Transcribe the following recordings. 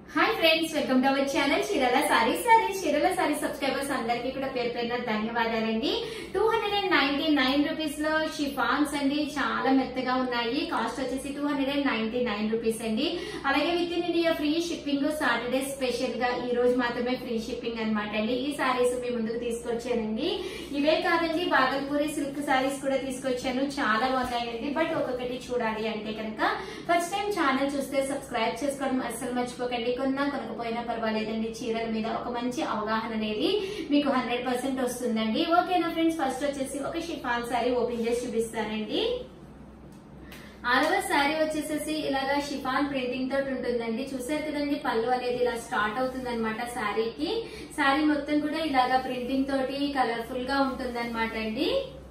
Hi friends, welcome to our channel Chirala saris subscribers అందరికీ కూడా పేరు పేరున ధన్యవాదాలండి. 299 రూపీస్ లో షిఫాన్స్ అండి, చాలా మెత్తగా ఉన్నాయి. కాస్ట్ వచ్చేసి 299 రూపీస్ అండి. అలాగే within India free shipping, Saturday special గా ఈ రోజు మాత్రమే ఫ్రీ షిప్పింగ్ అనమాట అండి. ఈ సారీస్ మీ ముందుకు తీసుకొచ్చానండి. ఇవే కాదండి, బాగల్పూరి సిల్క్ సారీస్ కూడా తీసుకొచ్చాను. చాలా బాగున్నాయండి. బట్ ఒక్కొక్కటి చూడాలి అంటే కనుక ఫస్ట్ టైం ఛానల్ చూస్తే సబ్స్క్రైబ్ చేసుకోవడం అస్సలు మర్చిపోకండి. కొన్నా కొనకపోయినా పర్వాలేదండి, చీరల మీద ఒక మంచి అవగాహన అనేది మీకు 100% వస్తుందండి. ఓకేనా ఫ్రెండ్స్, ఫస్ట్ వచ్చేసి ఒక షిఫాన్ సారీ ఓపెన్ చేసి చూపిస్తానండి. ఆరవ శారీ వచ్చేసేసి ఇలాగా షిఫాన్ ప్రింటింగ్ తోటి ఉంటుందండి. చూసారు కదండి, పళ్ళు అనేది ఇలా స్టార్ట్ అవుతుంది అనమాట శారీకి. శారీ మొత్తం కూడా ఇలాగా ప్రింటింగ్ తోటి కలర్ఫుల్ గా ఉంటుంది అనమాట అండి.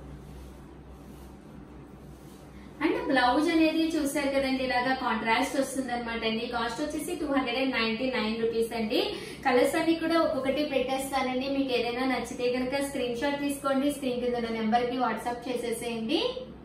అండ్ బ్లౌజ్ అనేది చూసారు కదండి, ఇలాగా కాంట్రాస్ట్ వస్తుంది అనమాట అండి. కాస్ట్ వచ్చేసి 299 రూపీస్ అండి. కలర్స్ అన్ని కూడా ఒక్కొక్కటి పెట్టేస్తానండి. మీకు ఏదైనా నచ్చితే కనుక స్క్రీన్ షాట్ తీసుకోండి, స్క్రీన్ కింద ఉన్న నెంబర్ కి వాట్సాప్ చేసేసేయండి.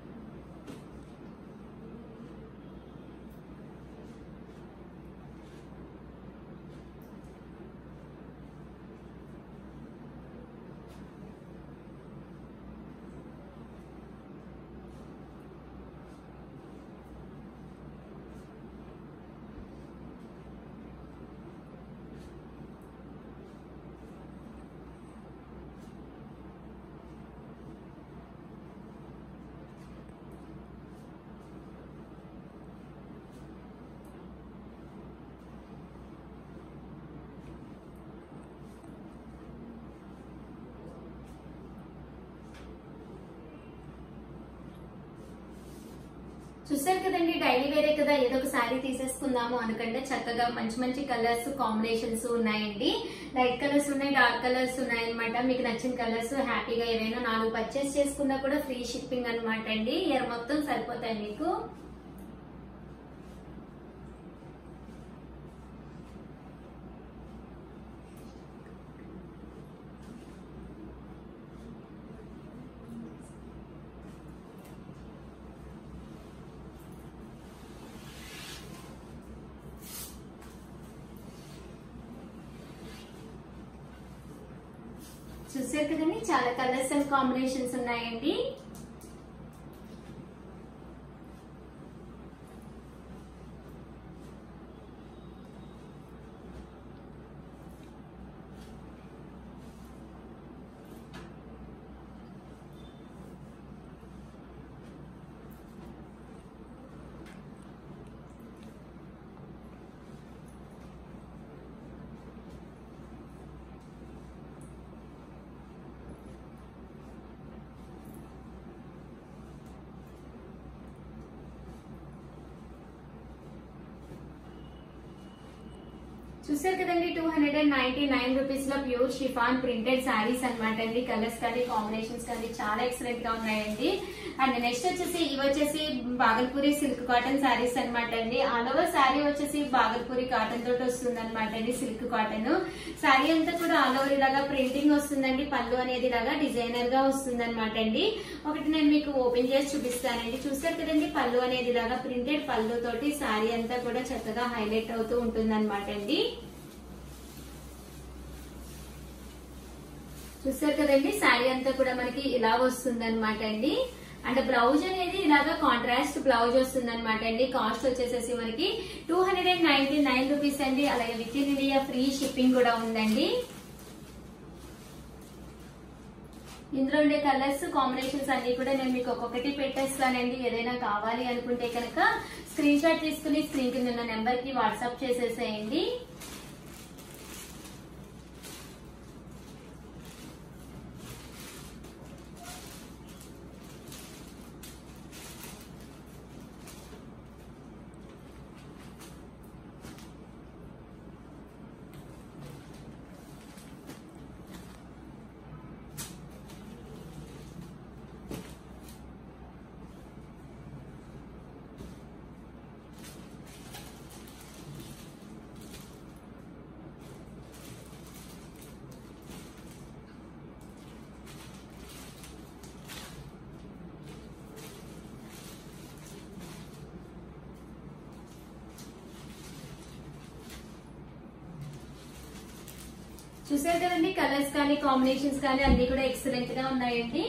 చూసారు కదండి, డైలీ వేరే కదా, ఏదో ఒక శారీ తీసేసుకుందాము అనుకంటే చక్కగా మంచి మంచి కలర్స్ కాంబినేషన్స్ ఉన్నాయండి. లైట్ కలర్స్ ఉన్నాయి, డార్క్ కలర్స్ ఉన్నాయి అనమాట. మీకు నచ్చిన కలర్స్ హ్యాపీగా ఏవైనా 4 పర్చేస్ చేసుకున్నా కూడా ఫ్రీ షిప్పింగ్ అనమాట అండి. ఇయర్ మొత్తం సరిపోతాయి మీకు. చూసారు కదండి, చాలా కలర్స్ అండ్ కాంబినేషన్స్ ఉన్నాయండి. చూసారు కదండి, 299 రూపీస్ లో ప్యూర్ షిఫాన్ ప్రింటెడ్ శారీస్ అనమాట అండి. కలర్స్ కానీ కాంబినేషన్స్ కానీ చాలా ఎక్సలెంట్ గా ఉన్నాయండి. అండ్ నెక్స్ట్ వచ్చేసి ఇవి వచ్చేసి బాగల్పూరి సిల్క్ కాటన్ శారీస్ అనమాట అండి. ఆల్ ఓవర్ శారీ వచ్చేసి బాగల్పూరి కాటన్ తోటి వస్తుంది అనమాట అండి, సిల్క్ కాటన్. శారీ అంతా కూడా ఆల్ ఓవర్ ఇలాగా ప్రింటింగ్ వస్తుందండి. పళ్ళు అనేది ఇలాగా డిజైనర్ గా వస్తుంది అనమాట అండి. ఒకటి నేను మీకు ఓపెన్ చేసి చూపిస్తానండి. చూసారు కదండి, పళ్ళు అనేది ఇలాగా ప్రింటెడ్ పళ్ళు తోటి శారీ అంతా కూడా చక్కగా హైలైట్ అవుతూ ఉంటుంది అనమాట అండి. చూసారు కదండి, శారీ అంతా కూడా మనకి ఇలా వస్తుంది అనమాట అండి. అండ్ బ్లౌజ్ అనేది ఇలాగా కాంట్రాస్ట్ బ్లౌజ్ వస్తుంది అనమాట అండి. కాస్ట్ వచ్చేసేసి మనకి 299 రూపీస్ అండి. అలాగే within India free shipping కూడా ఉందండి. ఇందులో ఉండే కలర్స్ కాంబినేషన్స్ అన్ని కూడా నేను మీకు ఒక్కొక్కటి పెట్టేస్తానండి. ఏదైనా కావాలి అనుకుంటే కనుక స్క్రీన్ షాట్ తీసుకుని స్క్రీన్ కింద ఉన్న నెంబర్ కి వాట్సాప్ చేసేసేయండి. చూసారు కదండి, కలర్స్ కానీ కాంబినేషన్స్ కానీ అన్ని కూడా ఎక్సలెంట్ గా ఉన్నాయండి.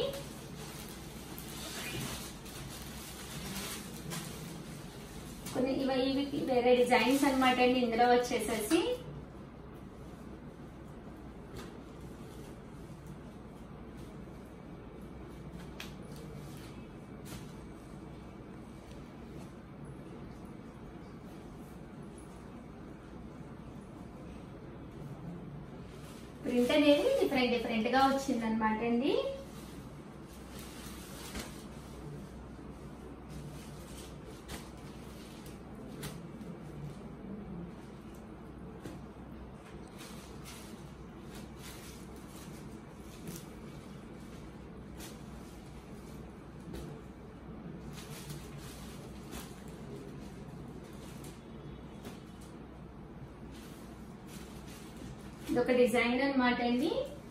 కొన్ని ఇవి వేరే డిజైన్స్ అన్నమాట అండి. ఇందులో వచ్చేసేసి ప్రింట్ అనేది డిఫరెంట్ గా వచ్చింది అనమాట అండి. ఇదొక డిజైన్ అన్నమాట అండి.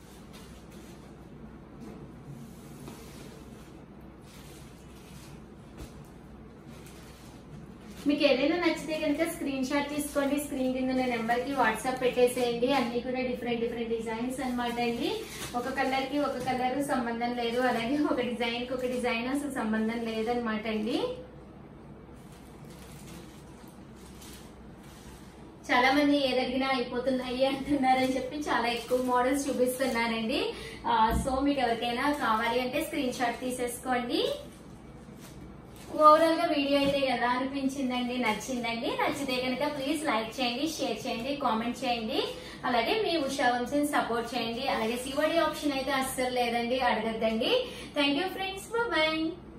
మీకు ఏదైనా నచ్చితే కనుక స్క్రీన్ షాట్ తీసుకోండి. స్క్రీన్ కింద ఉన్న నెంబర్ కి వాట్సాప్ పెట్టేసేయండి. అన్ని కూడా డిఫరెంట్ డిజైన్స్ అన్నమాట అండి. ఒక కలర్ కి ఒక కలర్ సంబంధం లేదు, అలాగే ఒక డిజైన్ కి ఒక డిజైన్ అసలు సంబంధం లేదనమాట అండి. చాలా మంది ఏదడిగినా అయిపోతున్నాయి అంటున్నారని చెప్పి చాలా ఎక్కువ మోడల్స్ చూపిస్తున్నానండి. సో మీకు ఎవరికైనా కావాలి అంటే స్క్రీన్ షాట్ తీసేసుకోండి. ఓవరాల్ గా వీడియో అయితే ఎలా అనిపించిందండి? నచ్చిందండి? నచ్చితే కనుక ప్లీజ్ లైక్ చేయండి, షేర్ చేయండి, కామెంట్ చేయండి. అలాగే మీ ఉషా వంశీని సపోర్ట్ చేయండి. అలాగే సివడి ఆప్షన్ అయితే అస్సలు లేదండి, అడగద్దండి. Thank you friends, bye.